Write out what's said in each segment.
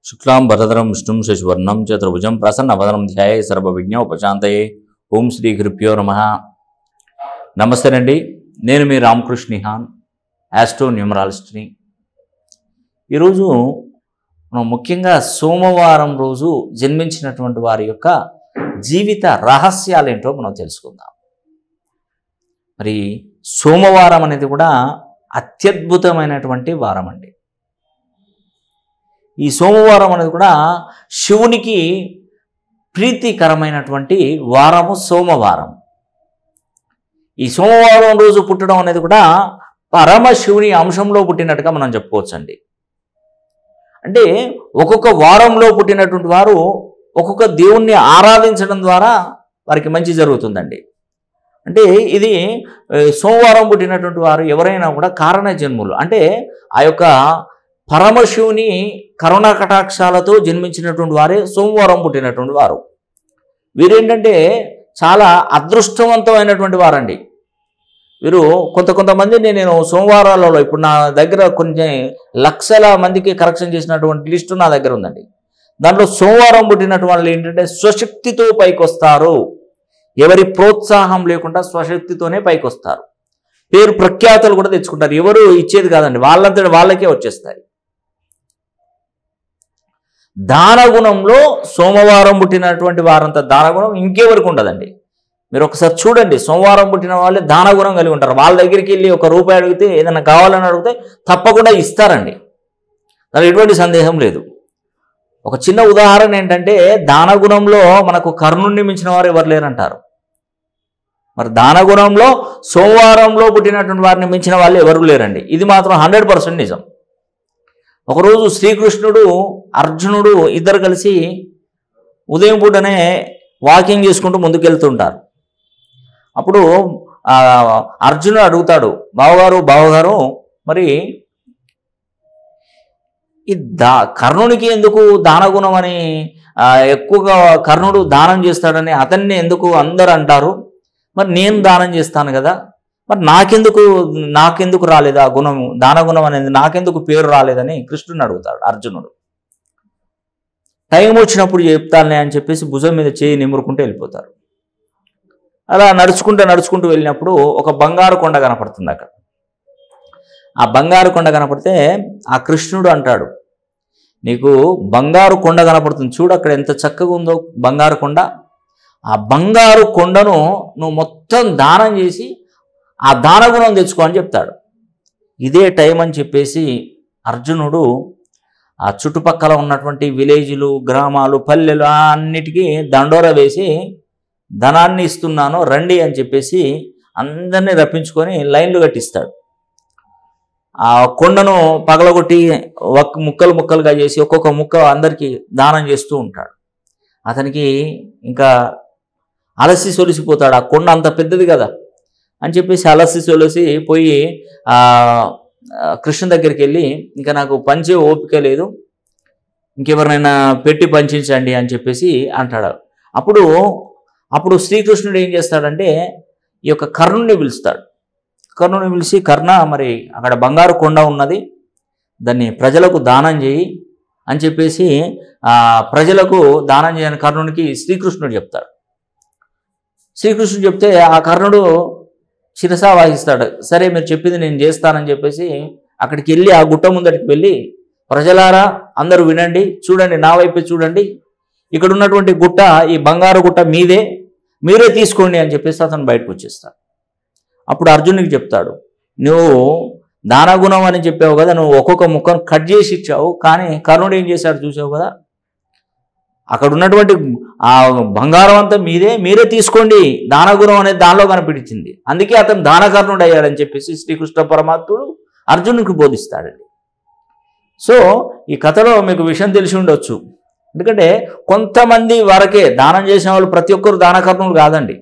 శుక్లాం వరదరం విష్ణుం శశివర్ణం చతుర్భుజం ప్రసన్నవదనం ధ్యాయే సర్వవిఘ్నోపశాంతయే. ఓం శ్రీ గురుభ్యో నమః. నమస్తే అండి, నేను మీ రామ్ కృష్ నిహాన్, ఆస్ట్రో న్యూమరాలిస్ట్ని. ఈరోజు మనం ముఖ్యంగా సోమవారం రోజు జన్మించినటువంటి వారి యొక్క జీవిత రహస్యాలేంటో మనం తెలుసుకుందాం. మరి సోమవారం అనేది కూడా అత్యద్భుతమైనటువంటి వారం అండి. ఈ సోమవారం అనేది కూడా శివునికి ప్రీతికరమైనటువంటి వారము సోమవారం. ఈ సోమవారం రోజు పుట్టడం అనేది కూడా పరమశివుని అంశంలో పుట్టినట్టుగా మనం చెప్పుకోవచ్చండి. అంటే ఒక్కొక్క వారంలో పుట్టినటువంటి వారు ఒక్కొక్క దేవుణ్ణి ఆరాధించడం ద్వారా వారికి మంచి జరుగుతుందండి. అంటే ఇది సోమవారం పుట్టినటువంటి వారు ఎవరైనా కూడా కారణ జన్ములు, అంటే ఆ యొక్క పరమశివుని కరుణ కటాక్షాలతో జన్మించినటువంటి వారే సోమవారం పుట్టినటువంటి వారు. వీరేంటంటే చాలా అదృష్టవంతమైనటువంటి వారండి. వీరు కొంతమందిని నేను సోమవారాలలో ఇప్పుడు నా దగ్గర కొన్ని లక్షల మందికి కరెక్షన్ చేసినటువంటి లిస్టు నా దగ్గర ఉందండి. దాంట్లో సోమవారం పుట్టినటువంటి వాళ్ళు ఏంటంటే స్వశక్తితో పైకి వస్తారు. ఎవరి ప్రోత్సాహం లేకుండా స్వశక్తితోనే పైకి వస్తారు. పేరు ప్రఖ్యాతలు కూడా తెచ్చుకుంటారు. ఎవరు ఇచ్చేది కాదండి, వాళ్ళంతటి వాళ్ళకే వచ్చేస్తాయి. దానగుణంలో సోమవారం పుట్టినటువంటి వారంత దానగుణం ఇంకెవరికి ఉండదండి. మీరు ఒకసారి చూడండి, సోమవారం పుట్టిన వాళ్ళే దానగుణం కలిగి ఉంటారు. వాళ్ళ దగ్గరికి వెళ్ళి ₹1 అడిగితే, ఏదైనా కావాలని అడిగితే తప్పకుండా ఇస్తారండి. దానికి ఎటువంటి సందేహం లేదు. ఒక చిన్న ఉదాహరణ ఏంటంటే, దానగుణంలో మనకు కర్ణుడిని మించిన వారు ఎవరు లేరంటారు. మరి దానగుణంలో సోమవారంలో పుట్టినటువంటి వారిని మించిన వాళ్ళు ఎవరు లేరండి. ఇది మాత్రం 100% నిజం. ఒకరోజు శ్రీకృష్ణుడు, అర్జునుడు ఇద్దరు కలిసి ఉదయం పూటనే వాకింగ్ చేసుకుంటూ ముందుకెళ్తుంటారు. అప్పుడు అర్జునుడు అడుగుతాడు, బావగారు మరి ఈ కర్ణునికి ఎందుకు దానగుణం అని ఎక్కువగా కర్ణుడు దానం చేస్తాడని అతన్ని ఎందుకు అందరు అంటారు? మరి నేను దానం చేస్తాను కదా, మరి నాకెందుకు రాలేదు ఆ గుణము, దానగుణం అనేది నాకెందుకు పేరు రాలేదని కృష్ణుని అడుగుతాడు అర్జునుడు. టైం వచ్చినప్పుడు చెప్తానులే అని చెప్పేసి భుజం మీద చేయి నిమురుకుంటూ వెళ్ళిపోతారు. అలా నడుచుకుంటూ వెళ్ళినప్పుడు ఒక బంగారు కొండ కనపడుతుంది అక్కడ. ఆ బంగారు కొండ కనపడితే ఆ కృష్ణుడు అంటాడు, నీకు బంగారు కొండ కనపడుతుంది చూడు, అక్కడ ఎంత చక్కగా ఉందో బంగారు కొండ. ఆ బంగారు కొండను నువ్వు మొత్తం దానం చేసి ఆ దానగుణం తెచ్చుకో అని చెప్తాడు. ఇదే టైం అని చెప్పేసి అర్జునుడు ఆ చుట్టుపక్కల ఉన్నటువంటి విలేజ్లు, గ్రామాలు, పల్లెలు అన్నిటికీ దండోర వేసి ధనాన్ని ఇస్తున్నాను రండి అని చెప్పేసి అందరినీ రప్పించుకొని లైన్లు కట్టిస్తాడు. ఆ కొండను పగలగొట్టి ముక్కలుగా చేసి ఒక్కొక్క ముక్క అందరికీ దానం చేస్తూ ఉంటాడు. అతనికి ఇంకా అలసి సొలిసిపోతాడు, ఆ కొండ అంత పెద్దది కదా అని చెప్పేసి అలసి సొలిసి పోయి కృష్ణ దగ్గరికి వెళ్ళి, ఇంకా నాకు పంచే ఓపిక లేదు, ఇంకెవరినైనా పెట్టి పంచించండి అని చెప్పేసి అంటాడు. అప్పుడు శ్రీకృష్ణుడు ఏం చేస్తాడంటే ఈ యొక్క కర్ణుడిని పిలుస్తాడు. కర్ణుడిని పిలిచి, కర్ణ మరి అక్కడ బంగారు కొండ ఉన్నది, దాన్ని ప్రజలకు దానం చేయి అని చెప్పేసి ప్రజలకు దానం చేయని కర్ణునికి శ్రీకృష్ణుడు చెప్తాడు. శ్రీకృష్ణుడు చెప్తే ఆ కర్ణుడు శిరసా వహిస్తాడు. సరే మీరు చెప్పింది నేను చేస్తానని చెప్పేసి అక్కడికి వెళ్ళి ఆ గుట్ట ముందటికి వెళ్ళి, ప్రజలారా అందరూ వినండి, చూడండి, నా వైపే చూడండి, ఇక్కడ ఉన్నటువంటి గుట్ట, ఈ బంగారు గుట్ట మీరే తీసుకోండి అని చెప్పేసి అతను బయటకు వచ్చేస్తాడు. అప్పుడు అర్జునుడికి చెప్తాడు, నువ్వు దానగుణం అని చెప్పావు కదా, నువ్వు ఒక్కొక్క ముక్కను కట్ చేసి ఇచ్చావు, కానీ కర్ణుడు ఏం చేశాడు చూసావు కదా, అక్కడ ఉన్నటువంటి ఆ బంగారం అంతా మీరే తీసుకోండి, దానగుణం అనేది దానిలో కనిపించింది, అందుకే అతను దానకర్ణుడు అయ్యాడని చెప్పేసి శ్రీకృష్ణ పరమాత్ముడు అర్జునుడికి బోధిస్తాడండి. సో ఈ కథలో మీకు విషయం తెలిసి ఉండొచ్చు, ఎందుకంటే కొంతమంది వరకే దానం చేసిన వాళ్ళు ప్రతి ఒక్కరు దానకర్ణులు కాదండి.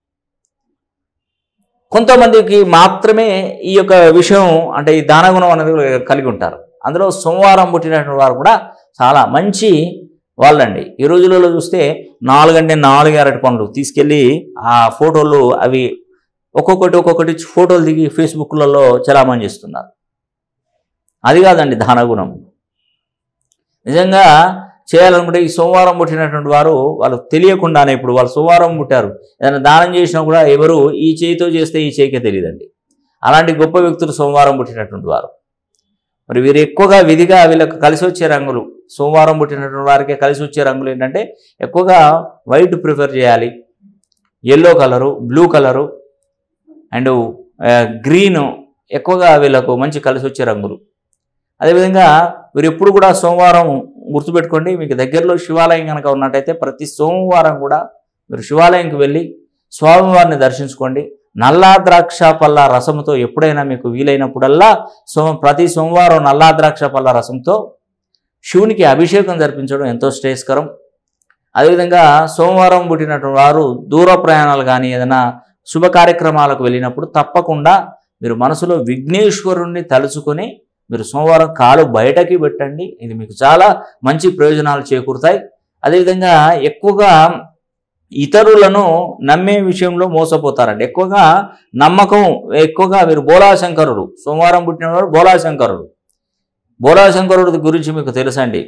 కొంతమందికి మాత్రమే ఈ యొక్క విషయం, అంటే ఈ దానగుణం అనేది కలిగి ఉంటారు. అందులో సోమవారం పుట్టినటువంటి వారు కూడా చాలా మంచి వాళ్ళండి. ఈ రోజులలో చూస్తే 4 అరటి పండ్లు తీసుకెళ్ళి ఆ ఫోటోలు అవి ఒక్కొక్కటి ఫోటోలు దిగి ఫేస్బుక్లలో చలామణి చేస్తున్నారు. అది కాదండి దానగుణం. నిజంగా చేయాలనుకుంటే ఈ సోమవారం పుట్టినటువంటి వారు వాళ్ళు తెలియకుండానే ఇప్పుడు వాళ్ళు సోమవారం పుట్టారు, ఏదైనా దానం చేసినా కూడా ఎవరు ఈ చేయితో చేస్తే ఈ చేయికే తెలియదండి. అలాంటి గొప్ప వ్యక్తులు సోమవారం పుట్టినటువంటి వారు. మరి వీరు ఎక్కువగా విధిగా వీళ్ళకి కలిసి వచ్చే రంగులు, సోమవారం పుట్టినటువంటి వారికి కలిసి వచ్చే రంగులు ఏంటంటే ఎక్కువగా వైట్ ప్రిఫర్ చేయాలి, yellow colour, blue colour and green ఎక్కువగా వీళ్ళకు మంచి కలిసి వచ్చే రంగులు. అదేవిధంగా మీరు ఎప్పుడు కూడా సోమవారం గుర్తుపెట్టుకోండి, మీకు దగ్గరలో శివాలయం కనుక ఉన్నట్టయితే ప్రతి సోమవారం కూడా మీరు శివాలయంకి వెళ్ళి స్వామివారిని దర్శించుకోండి. నల్లా ద్రాక్ష పళ్ళ రసంతో ఎప్పుడైనా మీకు వీలైనప్పుడల్లా ప్రతి సోమవారం నల్లా ద్రాక్ష పళ్ళ రసంతో శివునికి అభిషేకం జరిపించడం ఎంతో శ్రేయస్కరం. అదేవిధంగా సోమవారం పుట్టినటువంటి వారు దూర ప్రయాణాలు కానీ ఏదైనా శుభ కార్యక్రమాలకు వెళ్ళినప్పుడు తప్పకుండా మీరు మనసులో విఘ్నేశ్వరుణ్ణి తలుచుకొని మీరు సోమవారం కాలు బయటకి పెట్టండి. ఇది మీకు చాలా మంచి ప్రయోజనాలు చేకూరుతాయి. అదేవిధంగా ఎక్కువగా ఇతరులను నమ్మే విషయంలో మోసపోతారండి. ఎక్కువగా నమ్మకం ఎక్కువగా మీరు బోలాశంకరుడు, సోమవారం పుట్టినవాడు బోలాశంకరుడు. బోలాశంకరుడి గురించి మీకు తెలుసండి?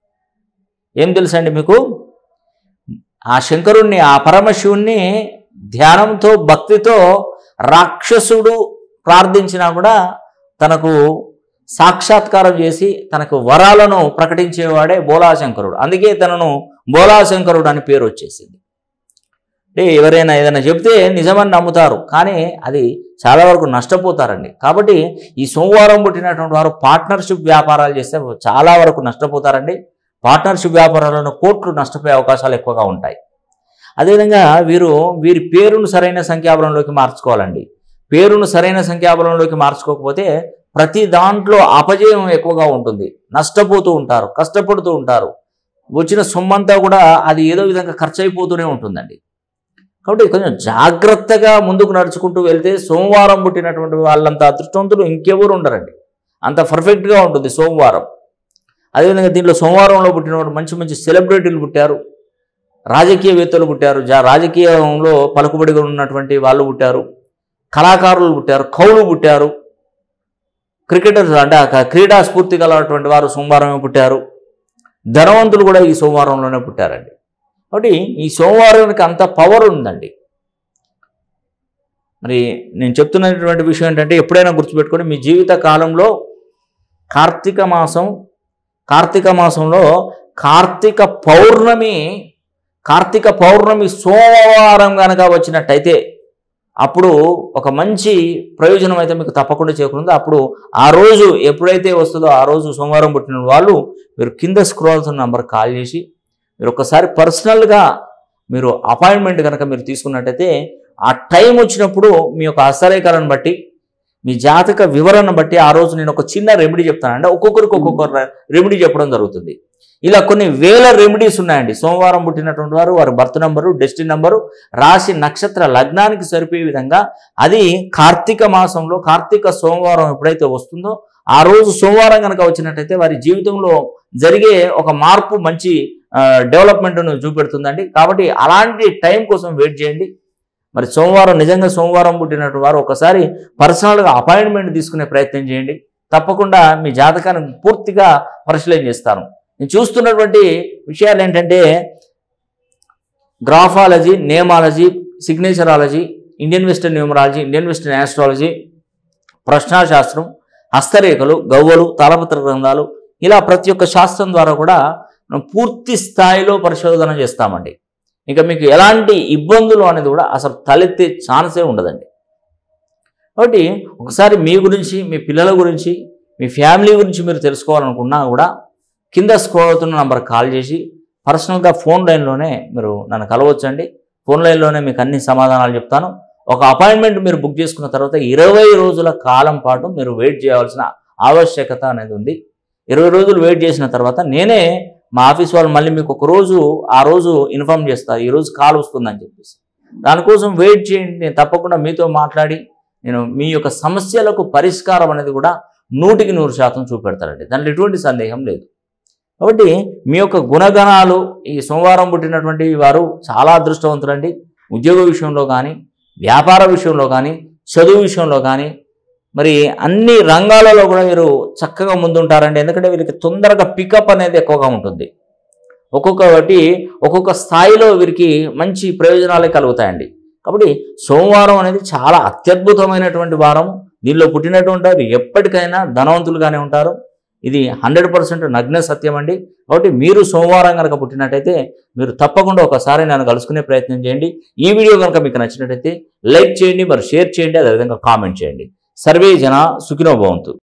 ఏం తెలుసండి మీకు? ఆ శంకరుణ్ణి, ఆ పరమశివుణ్ణి ధ్యానంతో భక్తితో రాక్షసుడు ప్రార్థించినా కూడా తనకు సాక్షాత్కారం చేసి తనకు వరాలను ప్రకటించేవాడే బోలాశంకరుడు. అందుకే తనను బోలాశంకరుడు అని పేరు వచ్చేసింది. అంటే ఎవరైనా ఏదైనా చెప్తే నిజమని నమ్ముతారు, కానీ అది చాలా వరకు నష్టపోతారండి. కాబట్టి ఈ సోమవారం పుట్టినటువంటి వారు పార్ట్నర్షిప్ వ్యాపారాలు చేస్తే చాలా వరకు నష్టపోతారండి. పార్ట్నర్షిప్ వ్యాపారాలను కోట్లు నష్టపోయే అవకాశాలు ఎక్కువగా ఉంటాయి. అదేవిధంగా వీరి పేరును సరైన సంఖ్యాబలంలోకి మార్చుకోవాలండి. పేరును సరైన సంఖ్యాబలంలోకి మార్చుకోకపోతే ప్రతి దాంట్లో అపజయం ఎక్కువగా ఉంటుంది, నష్టపోతూ ఉంటారు, కష్టపడుతూ ఉంటారు, వచ్చిన సొమ్మంతా కూడా అది ఏదో విధంగా ఖర్చు అయిపోతూనే ఉంటుందండి. కాబట్టి కొంచెం జాగ్రత్తగా ముందుకు నడుచుకుంటూ వెళ్తే సోమవారం పుట్టినటువంటి వాళ్ళంత అదృష్టవంతులు ఇంకెవరు ఉండరండి. అంత పర్ఫెక్ట్గా ఉంటుంది సోమవారం. అదేవిధంగా దీంట్లో సోమవారంలో పుట్టినవాడు మంచి మంచి సెలబ్రిటీలు పుట్టారు, రాజకీయవేత్తలు పుట్టారు, రాజకీయంలో పలుకుబడిగా ఉన్నటువంటి వాళ్ళు పుట్టారు, కళాకారులు పుట్టారు, కవులు పుట్టారు, క్రికెటర్స్ అంటే క్రీడా స్ఫూర్తి గలటువంటి వారు సోమవారమే పుట్టారు, ధనవంతులు కూడా ఈ సోమవారంలోనే పుట్టారండి. కాబట్టి ఈ సోమవారానికి అంత పవర్ ఉందండి. మరి నేను చెప్తున్నటువంటి విషయం ఏంటంటే ఎప్పుడైనా గుర్తుపెట్టుకొని మీ జీవిత కాలంలో కార్తీక మాసంలో కార్తీక పౌర్ణమి సోమవారం కనుక వచ్చినట్టయితే అప్పుడు ఒక మంచి ప్రయోజనం అయితే మీకు తప్పకుండా చేకూరుంది. అప్పుడు ఆ రోజు ఎప్పుడైతే వస్తుందో ఆ రోజు సోమవారం పుట్టిన వాళ్ళు మీరు కింద స్క్రోల్ అవుతున్న నంబర్ కాల్ చేసి మీరు ఒకసారి పర్సనల్గా మీరు అపాయింట్మెంట్ కనుక మీరు తీసుకున్నట్టయితే ఆ టైం వచ్చినప్పుడు మీ యొక్క హస్తరేఖలను బట్టి మీ జాతక వివరణ బట్టి ఆ రోజు నేను ఒక చిన్న రెమెడీ చెప్తాను. అంటే ఒక్కొక్కరికి ఒక్కొక్క రెమెడీ చెప్పడం జరుగుతుంది. ఇలా కొన్ని వేల రెమెడీస్ ఉన్నాయండి. సోమవారం పుట్టినటువంటి వారి బర్త్ నెంబరు, డెస్టినీ నెంబరు, రాశి, నక్షత్ర, లగ్నానికి సరిపోయే విధంగా అది కార్తీక మాసంలో కార్తీక సోమవారం ఎప్పుడైతే వస్తుందో ఆ రోజు సోమవారం కనుక వచ్చినట్టయితే వారి జీవితంలో జరిగే ఒక మార్పు మంచి డెవలప్మెంట్ను చూపెడుతుందండి. కాబట్టి అలాంటి టైం కోసం వెయిట్ చేయండి. మరి నిజంగా సోమవారం పుట్టినటువంటి వారు ఒకసారి పర్సనల్గా అపాయింట్మెంట్ తీసుకునే ప్రయత్నం చేయండి. తప్పకుండా మీ జాతకాన్ని పూర్తిగా పరిశీలన చేస్తాను. నేను చూస్తున్నటువంటి విషయాలు ఏంటంటే graphology, nameology, signatureology, Indian western numerology, Indian western astrology, ప్రశ్నాశాస్త్రం, హస్తరేఖలు, గవ్వలు, తాళపత్ర గ్రంథాలు, ఇలా ప్రతి ఒక్క శాస్త్రం ద్వారా కూడా మనం పూర్తి స్థాయిలో పరిశోధన చేస్తామండి. ఇంకా మీకు ఎలాంటి ఇబ్బందులు అనేది కూడా అసలు తలెత్తే ఛాన్సే ఉండదండి. కాబట్టి ఒకసారి మీ గురించి, మీ పిల్లల గురించి, మీ ఫ్యామిలీ గురించి మీరు తెలుసుకోవాలనుకున్నా కూడా కింద స్క్రోల్ అవుతున్న నంబర్ కాల్ చేసి పర్సనల్గా ఫోన్ లైన్లోనే మీరు నన్ను కలవచ్చండి. ఫోన్ లైన్లోనే మీకు అన్ని సమాధానాలు చెప్తాను. ఒక అపాయింట్మెంట్ మీరు బుక్ చేసుకున్న తర్వాత 20 రోజుల కాలం పాటు మీరు వెయిట్ చేయాల్సిన ఆవశ్యకత అనేది ఉంది. 20 రోజులు వెయిట్ చేసిన తర్వాత నేనే మా ఆఫీస్ వాళ్ళు మళ్ళీ మీకు ఆ రోజు ఇన్ఫార్మ్ చేస్తారు, ఈరోజు కాల్ వస్తుందని చెప్పేసి. దానికోసం వెయిట్ చేయండి. నేను తప్పకుండా మీతో మాట్లాడి నేను మీ యొక్క సమస్యలకు పరిష్కారం అనేది కూడా 100కి 100% చూపెడతానండి. దాంట్లో ఎటువంటి సందేహం లేదు. కాబట్టి మీ యొక్క గుణగణాలు ఈ సోమవారం పుట్టినటువంటి వారు చాలా అదృష్టవంతులండి. ఉద్యోగ విషయంలో కానీ, వ్యాపార విషయంలో కానీ, చదువు విషయంలో కానీ, మరి అన్ని రంగాలలో కూడా వీరు చక్కగా ముందుంటారండి. ఎందుకంటే వీరికి తొందరగా పికప్ అనేది ఎక్కువగా ఉంటుంది. ఒక్కొక్క స్థాయిలో వీరికి మంచి ప్రయోజనాలే కలుగుతాయండి. కాబట్టి సోమవారం అనేది చాలా అత్యద్భుతమైనటువంటి వారం. దీనిలో పుట్టినటువంటి వారు ఎప్పటికైనా ధనవంతులుగానే ఉంటారు. ఇది 100% నగ్న సత్యం అండి. కాబట్టి మీరు సోమవారం కనుక పుట్టినట్టయితే మీరు తప్పకుండా ఒకసారి నన్ను కలుసుకునే ప్రయత్నం చేయండి. ఈ వీడియో కనుక మీకు నచ్చినట్టయితే లైక్ చేయండి, మరి షేర్ చేయండి, అదేవిధంగా కామెంట్ చేయండి. సర్వే జన సుఖినో భవంతు.